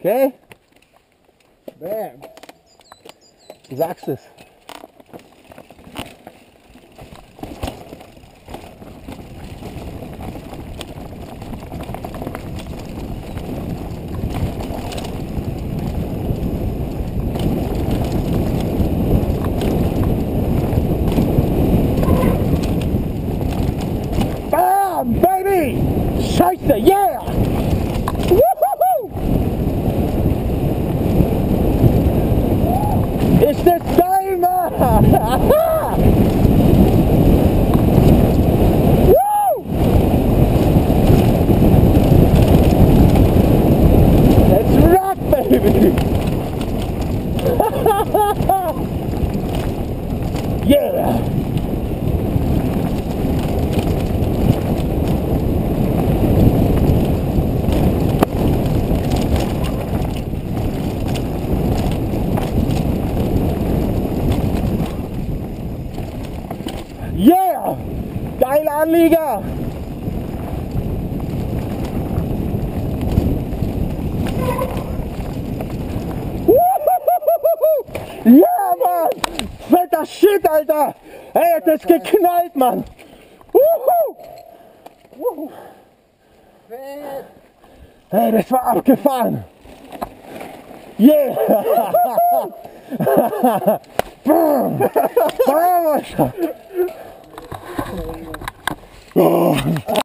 Okay? Bam. Du sagst es. Bam, baby! Scheiße, yeah! Woohoo! Ist das geil, Mann! Woo! Let's rock, baby! Yeah! Yeah! Geile Anlieger! Ja, Mann! Fetter Shit, Alter! Ey, das ist geknallt, Mann! Hey, das war abgefahren! Yeah! Boom! Boom!